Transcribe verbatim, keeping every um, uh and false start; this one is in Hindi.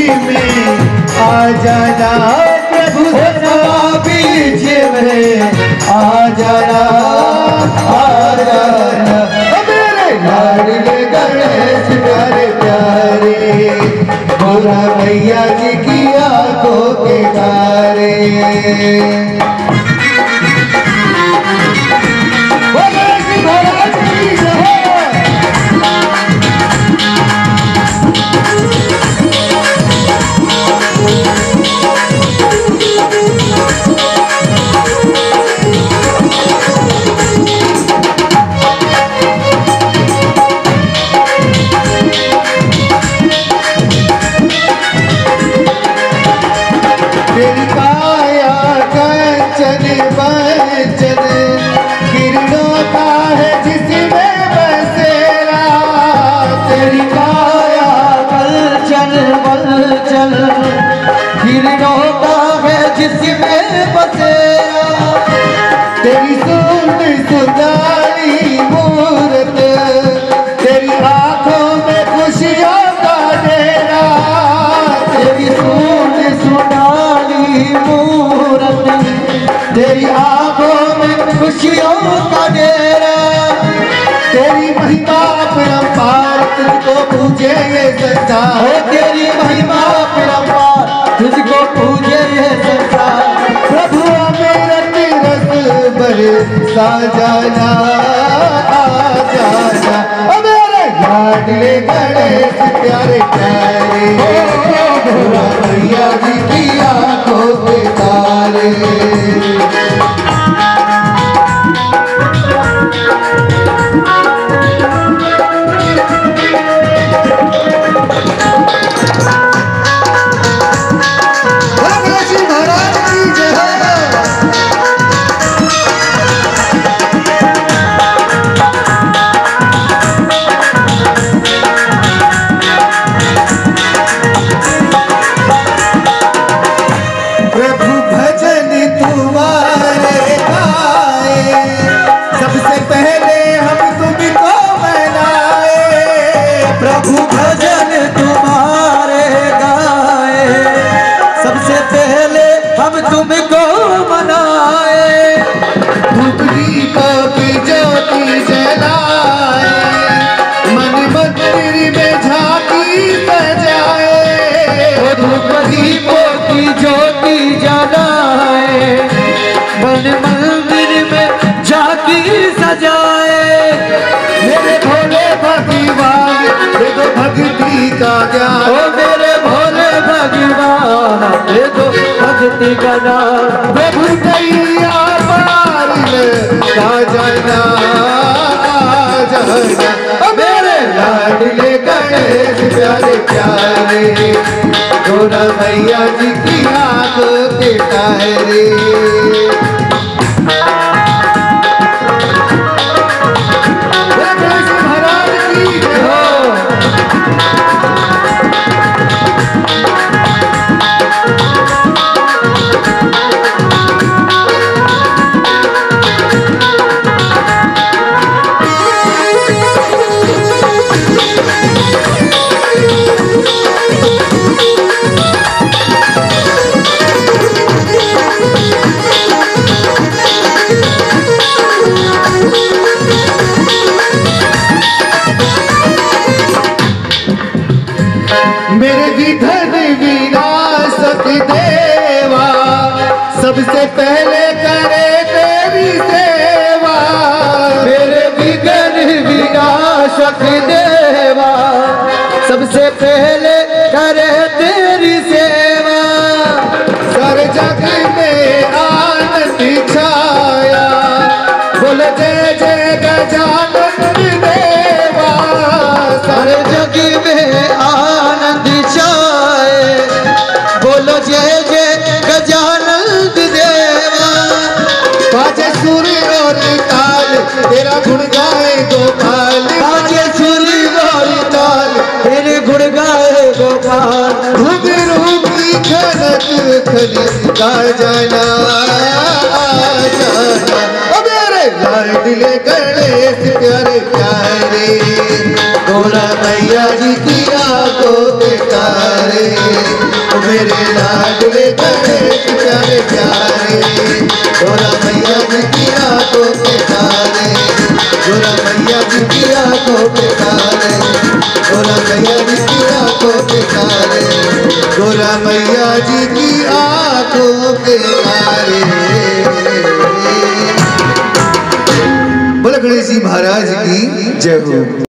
में आ जाना प्रभु सभा बीच में आ जाना आ जाना मेरे लाडले गणेश प्यारे प्यारे गोरा मैया जी की आंखों के तारे। तेरी काया कंचन बंचन किरणों का है जिसमें बसेरा। तेरी काया कंचन बंचन किरणों का है जिसमें बसेरा। तेरी सुंदर सुंदरी मूरत तेरी आंखों में खुशियों का डेरा। तेरी सुंदर सुंदरी मूरत तेरी आंखों में खुशियों का डेरा। तेरी महिमा परंपार तुझको पूजे ये संसार। तेरी महिमा परंपार तुझको पूजे ये संसार। प्रभु अमृत रस बरसा जाना आ जाना मेरे लाडले गणेश प्यारे प्यारे गोरा मैया जी की आंखों के तारे। गणेश जी महाराज की जय। प्रभु भजन तुम्हारे गाए सबसे पहले हम तुमको मनाए। प्रभु भजन तुम्हारे गाए सबसे पहले हम तुमको मनाए। धूप दीपक ज्योति जलाए मन मंदिर में झांकी सजाए। धूप दीपों की ज्योति जलाए मन मंदिर में झांकी सजाए। मेरे भोले भगवान दे दो भक्ति का ज्ञान। ओ मेरे भोले भगवान दे दो भक्ति का ज्ञान। प्रभु कैया पार का जाना आ जाना मेरे लाडले गणेश प्यारे प्यारे गोरा मैया जी की आंखों के तारे। गणेश महाराज की जय। मेरे विधन विनाशक देवा सबसे पहले करे तेरी सेवा। मेरे विघन विनाशक देवा सबसे पहले करे तेरी सेवा। सर जग में आनंद छाया बोल जय जय गजानन देवा। सर जग में आनंद छाए बोलो जय जय गजानन देवा। बाजे सुर और ताल तेरा गुण गाए गोपाल। बाजे सुर और ताल तेरे गुण गाए गोपाल। रूप रूप की खनक खली का जाना जाना मेरे लाडले गणेश प्यारे प्यारे गोरा मैया जी की आंखों के तारे। बोले गणेश प्यारे प्यारे, गोरा मैया जी की आंखों के तारे, गोरा मैया जी की आंखों के तारे, गोरा मैया जी की आंखों के तारे, गोरा मैया जी की आंखों के तारे। बोले गणेश जी महाराज की जय हो।